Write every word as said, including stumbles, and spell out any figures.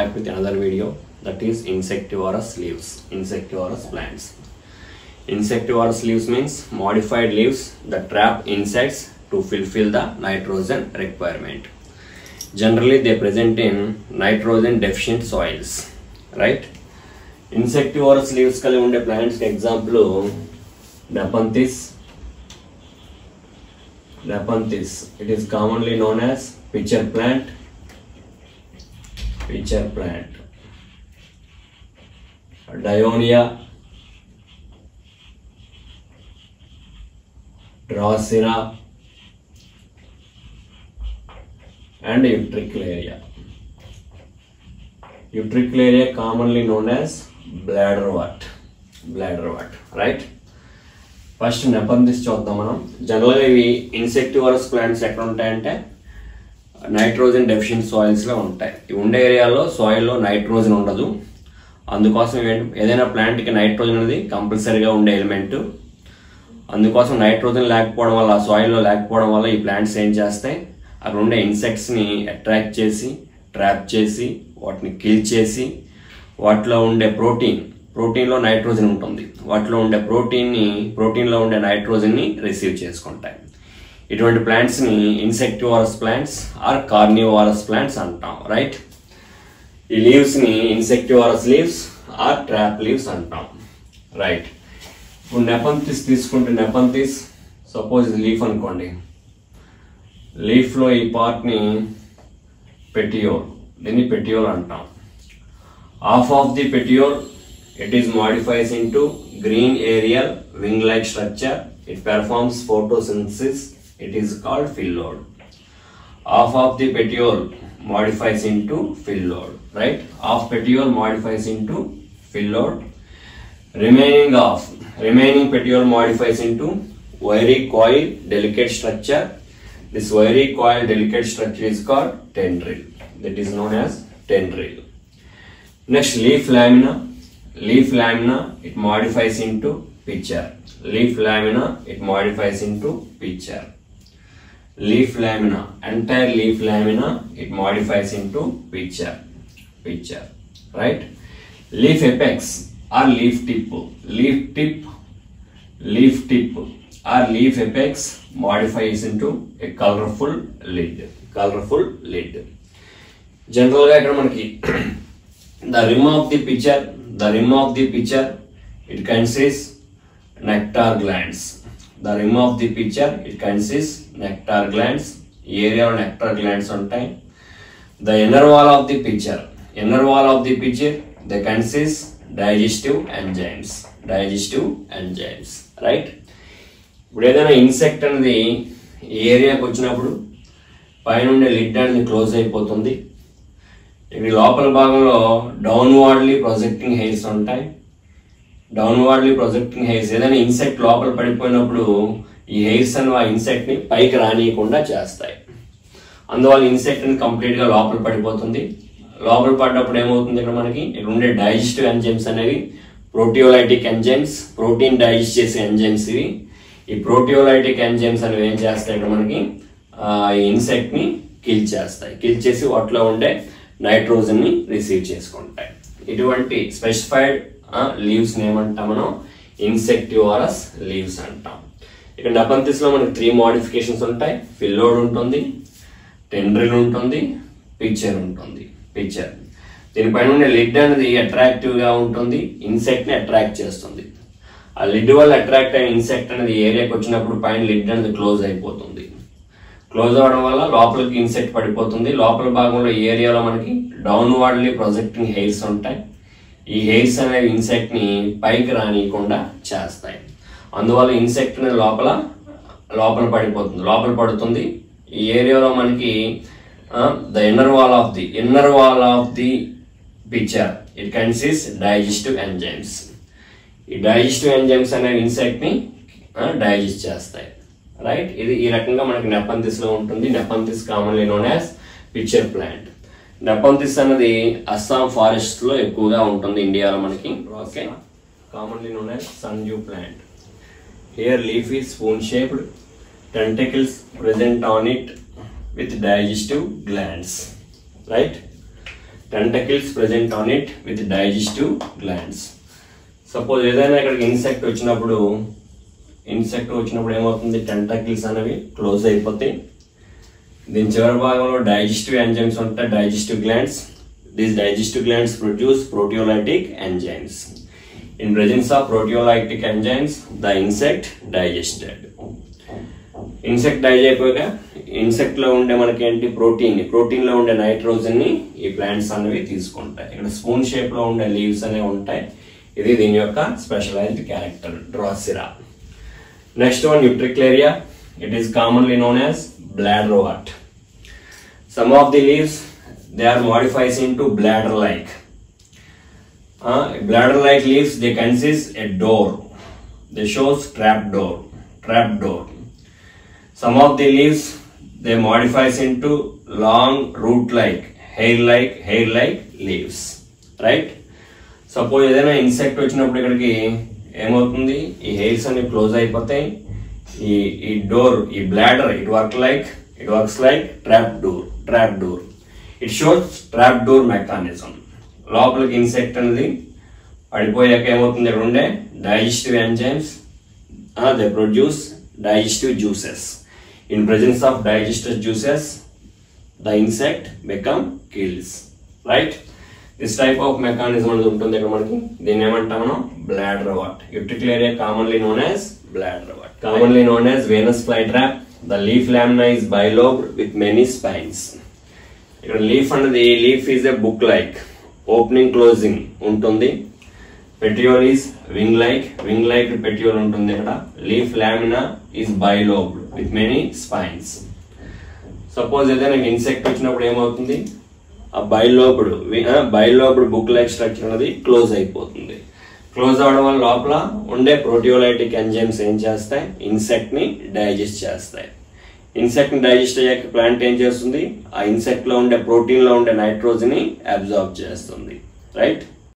back with another video, that is insectivorous leaves. Insectivorous plants. Insectivorous leaves means modified leaves that trap insects to fulfill the nitrogen requirement. Generally they present in nitrogen deficient soils, right? Insectivorous leaves kali unde plants example Nepenthes. Nepenthes, it is commonly known as pitcher plant. Pitcher plant. Dionia, Drosera, and Utricularia. Utricularia commonly known as bladderwort. Bladderwort, right? First Nepenthes చూద్దాం మనం. జనరల్గా ఇవి ఇన్సెక్టివరస్ plants ఎక్కడ ఉంటాయంటే nitrogen deficient సాయిల్స్లో ఉంటాయి. ఇవి ఉండే ఏరియాలో సాయిల్లో నైట్రోజన్ ఉండదు. అందుకోసం ఏదైనా ప్లాంట్కి నైట్రోజన్ అనేది కంపల్సరీగా ఉండే ఎలిమెంట్. అందుకోసం నైట్రోజన్ లేకపోవడం వల్ల ఆ సాయిల్లో లేకపోవడం వల్ల ఈ ప్లాంట్స్ ఏం చేస్తాయి, అక్కడ ఉండే ఇన్సెక్ట్స్ని అట్రాక్ట్ చేసి ట్రాప్ చేసి వాటిని కిల్ చేసి వాటిలో ఉండే ప్రోటీన్ ప్రోటీన్లో నైట్రోజన్ ఉంటుంది, వాటిలో ఉండే ప్రోటీన్ని ప్రోటీన్లో ఉండే నైట్రోజన్ని రిసీవ్ చేసుకుంటాయి. ఇటువంటి ప్లాంట్స్ని insectivorous plants or carnivorous plants అంటాం, రైట్? ఈ లీవ్స్ని insectivorous leaves or trap leaves అంటాం, రైట్? ఇప్పుడు నెపంథిస్ తీసుకుంటే నెపంథిస్ సపోజ్ ఇది లీఫ్ అనుకోండి. లీఫ్లో ఈ పార్ట్ని పెటియోల్, దీన్ని పెటియోల్ అంటాం. Half of the petiole it is modifies into green aerial wing-like structure. It performs photosynthesis. It is called phyllodes. Half of the petiole modifies into phyllodes, right? Half petiole modifies into phyllodes. Remaining half, remaining petiole modifies into wiry coil delicate structure. This wiry coil delicate structure is called tendril. That is known as tendril. Next, leaf lamina. Leaf lamina, it modifies into pitcher. Leaf lamina, it modifies into pitcher. Leaf lamina, entire leaf lamina, it modifies into pitcher. Pitcher, right? Leaf apex or leaf tip, leaf tip, leaf tip or leaf apex modifies into a colorful lid. Colorful lid. Generally, ఇక్కడ మనకి the rim of the pitcher. The rim of the pitcher, it consists nectar glands. The rim of the pitcher, it consists nectar glands. Area of nectar glands on time. The inner wall of the pitcher, inner wall of the pitcher, they consist digestive enzymes. Digestive enzymes, right? ఇప్పుడు ఏదైనా insect అనేది ఈ ఏరియాకి వచ్చినప్పుడు పైన ఉండే lid అనేది close అయిపోతుంది. ఇక్కడ లోపల భాగంలో డౌన్వార్డ్లీ ప్రొజెక్టింగ్ హెయిర్స్ ఉంటాయి. డౌన్వార్డ్లీ ప్రొజెక్టింగ్ హెయిర్స్ ఏదైనా ఇన్సెక్ట్ లోపల పడిపోయినప్పుడు ఈ హెయిర్స్ అని ఆ ఇన్సెక్ట్ని పైకి రానియకుండా చేస్తాయి. అందువల్ల ఇన్సెక్ట్ అని కంప్లీట్గా లోపల పడిపోతుంది. లోపల పడ్డప్పుడు ఏమవుతుంది, ఇక్కడ మనకి ఇక్కడ ఉండే డైజెస్టివ్ ఎంజైమ్స్ అనేవి ప్రోటియోలైటిక్ ఎంజైమ్స్, ప్రోటీన్ డైజెస్ట్ చేసే ఎంజైమ్స్ ఇవి. ఈ ప్రోటియోలైటిక్ ఎంజైమ్స్ అనేవి ఏం చేస్తాయి, ఇక్కడ మనకి ఈ ఇన్సెక్ట్ని కిల్ చేస్తాయి. కిల్ చేసి వాటిలో ఉండే నైట్రోజన్ ని రిసీవ్ చేసుకుంటాయి. ఇటువంటి స్పెసిఫైడ్ లీవ్స్ ఏమంటాం మనం, ఇన్సెక్టివరస్ లీవ్స్ అంటాం. ఇక్కడ నెపంథిస్ లో మనకి త్రీ మోడిఫికేషన్స్ ఉంటాయి. ఫిల్లోడ్ ఉంటుంది, టెండ్రిల్ ఉంటుంది, పిక్చర్ ఉంటుంది. పిక్చర్ దీనిపైన ఉండే లిడ్ అనేది అట్రాక్టివ్ గా ఉంటుంది, ఇన్సెక్ట్ ని అట్రాక్ట్ చేస్తుంది. ఆ లిడ్ వల్ల అట్రాక్ట్ అయిన ఇన్సెక్ట్ అనేది ఏరియాకి వచ్చినప్పుడు పైన లిడ్ అనేది క్లోజ్ అయిపోతుంది. క్లోజ్ అవ్వడం వల్ల లోపలికి ఇన్సెక్ట్ పడిపోతుంది. లోపల భాగంలో ఈ ఏరియాలో మనకి డౌన్వార్డ్లీ ప్రొజెక్టింగ్ హెయిర్స్ ఉంటాయి. ఈ హెయిర్స్ అనేవి ఇన్సెక్ట్ ని పైకి రానియకుండా చేస్తాయి. అందువల్ల ఇన్సెక్ట్ అనేది లోపల లోపల పడిపోతుంది, లోపల పడుతుంది. ఈ ఏరియాలో మనకి the inner wall of the inner wall of the picture, it consist digestive enzymes. ఈ డైజెస్టివ్ ఎంజైమ్స్ అనేవి ఇన్సెక్ట్ ని డైజెస్ట్ చేస్తాయి, రైట్? ఇది ఈ రకంగా మనకి నెపంథిస్ లో ఉంటుంది. Nepenthes commonly known as picture plant. Nepenthes అనేది అస్సాం ఫారెస్ట్ లో ఎక్కువగా ఉంటుంది ఇండియాలో మనకి. Okay, commonly known as sundew plant. Here leaf is spoon shaped, tentacles present on it with digestive glands, right? Tentacles present on it with digestive glands. Suppose ఏదైనా ఇక్కడికి insect వచ్చినప్పుడు insect వచ్చినప్పుడు ఏమవుతుంది, టెంటకిల్స్ అనేవి క్లోజ్ అయిపోతాయి. దీని చివరి భాగంలో డైజెస్టివ్ ఎంజైమ్స్ ఉంటాయి, digestive glands. These digestive glands produce proteolytic enzymes. In presence of proteolytic enzymes the insect digested. Insect digest అయిపోయాక ఇన్సెక్ట్ లో ఉండే మనకి ఏంటి, ప్రోటీన్ ప్రోటీన్ లో ఉండే నైట్రోజన్ ని ఈ ప్లాంట్స్ అనేవి తీసుకుంటాయి. ఇక్కడ స్పూన్ షేప్ లో ఉండే లీవ్స్ అనేవి ఉంటాయి. ఇది దీని యొక్క specialised character, Drosera. Next one, Utricularia. It is commonly known as bladderwort. Some of the leaves they are modifies into bladder like. Bladder like leaves they consist a door. They shows trap door, trap door. Some of the leaves they modifies into long root like, hair like, hair like leaves, right? Suppose ఏదైనా insect వచ్చినప్పుడు ఇక్కడికి ఏమవుతుంది, ఈ hairs అన్ని close అయిపోతాయి. ఈ ఈ door, ఈ bladder it work like it works like trap door, trap door. It shows trap door mechanism. లోపలికి ఇన్సెక్ట్ అనేది పడిపోయాక ఏమవుతుంది, ఇక్కడ ఉండే digestive enzymes they produce digestive juices. In presence of digestive juices, the insect become kills, right? This type of mechanism is ఉంటుంది ఇక్కడ మనకి. దీన్ని ఏమంటాం మనం, bladderwort. Utricularia commonly known as bladder wart, commonly known as Venus flytrap. The leaf lamina is bilobed with many spines. ఇక్కడ leaf అనేది, leaf is a book like, opening closing ఉంటుంది. Petiole is wing like, wing like petiole ఉంటుంది ఇక్కడ. Leaf lamina is bilobed with many spines. Suppose ఏదైనా insect వచ్చినప్పుడు ఏమవుతుంది, ఆ bilobed bilobed book like structure అనేది క్లోజ్ అయిపోతుంది. క్లోజ్ అవడం వల్ల లోపల ఉండే ప్రోటియోలైటిక్ ఎంజైమ్స్ ఏం చేస్తాయి, ఇన్సెక్ట్ ని డైజెస్ట్ చేస్తాయి. ఇన్సెక్ట్ ని డైజెస్ట్ అయ్యాక ప్లాంట్ ఏం చేస్తుంది, ఆ ఇన్సెక్ట్ లో ఉండే ప్రోటీన్ లో ఉండే నైట్రోజన్ ని అబ్జార్బ్ చేస్తుంది, రైట్?